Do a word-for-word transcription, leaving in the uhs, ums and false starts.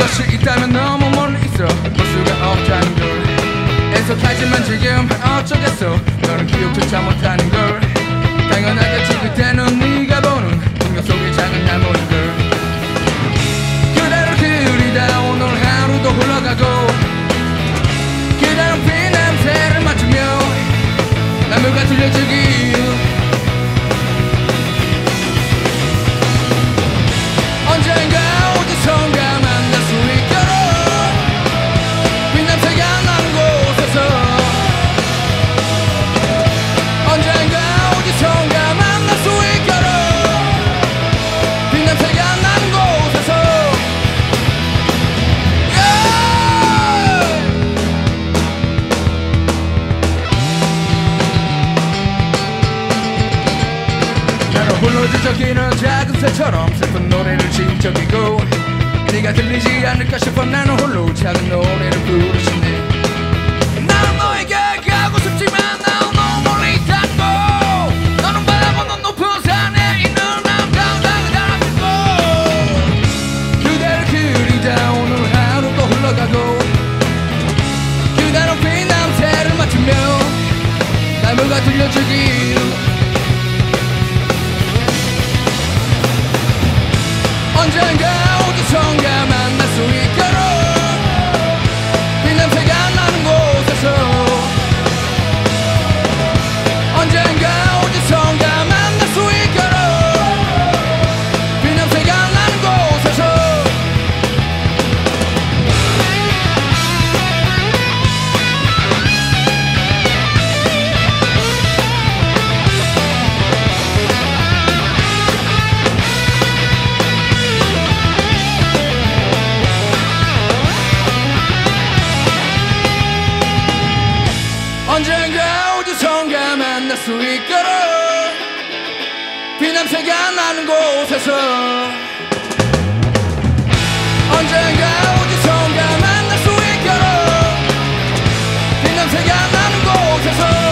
것이 있다면 너무 멀리 있어 볼 수가 없다는 걸 애석하지만 지금 어쩌겠어 너는 기억조차 못하는 걸 당연하겠지 그때는 네가 보는 풍경 속의 작은 나무인 걸 그대로 그리다 오늘 하루도 흘러가고 그대로 피 냄새를 맡으며 나무가 들려주길 언젠가 어디선가 만날 수 있도록 빛냄새가 나는 곳에서 언젠가 어디선가 만날 수 있도록 빛냄새가 나는 곳에서 나로 홀로 뒤척이는 작은 새처럼 슬픈 노래를 지적이고 네가 들리지 않을까 싶어 나는 홀로 작은 노래를 부르시네 나는 너에게 가고 싶지만 난 너무 멀리 있다고 너는 바라보는 높은 산에 있는 남강당을 달아들고 그대를 그리다 오늘 하루도 흘러가고 그대로 피 냄새를 맡으며 나무가 들려주길 언젠가 어디선가 만날 수 있도록 빛냄새가 나는 곳에서 언젠가 어디선가 만날 수 있도록 빛냄새가 나는 곳에서 언젠가 어디선가 만날 수 있도록 피냄새가 나는 곳에서 언젠가 어디선가 만날 수 있도록 피냄새가 나는 곳에서